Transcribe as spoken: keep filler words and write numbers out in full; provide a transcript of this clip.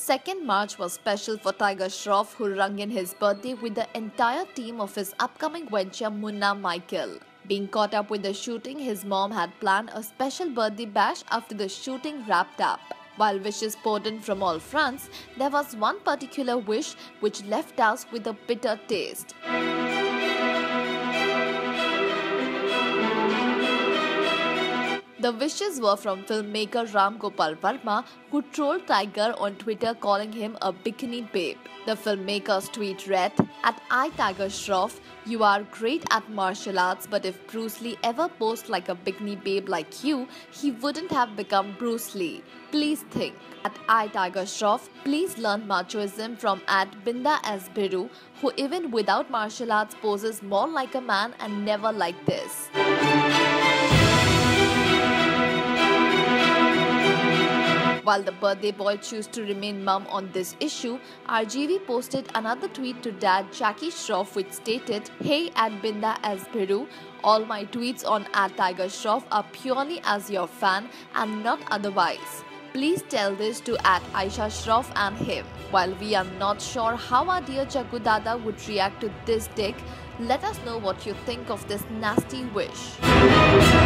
second March was special for Tiger Shroff, who rung in his birthday with the entire team of his upcoming venture Munna Michael. Being caught up with the shooting, his mom had planned a special birthday bash after the shooting wrapped up. While wishes poured in from all fronts, there was one particular wish which left us with a bitter taste. The wishes were from filmmaker Ram Gopal Verma, who trolled Tiger on Twitter calling him a bikini babe. The filmmaker's tweet read, "At I Tiger Shroff, you are great at martial arts, but if Bruce Lee ever posed like a bikini babe like you, he wouldn't have become Bruce Lee. Please think. At I Tiger Shroff, please learn machoism from at Binda S. Biru, who even without martial arts poses more like a man and never like this." While the birthday boy chose to remain mum on this issue, R G V posted another tweet to dad Jackie Shroff which stated, "Hey at Binda S. Biru, all my tweets on at Tiger Shroff are purely as your fan and not otherwise. Please tell this to at Aisha Shroff and him. While we are not sure how our dear Jaggu Dada would react to this dick, let us know what you think of this nasty wish."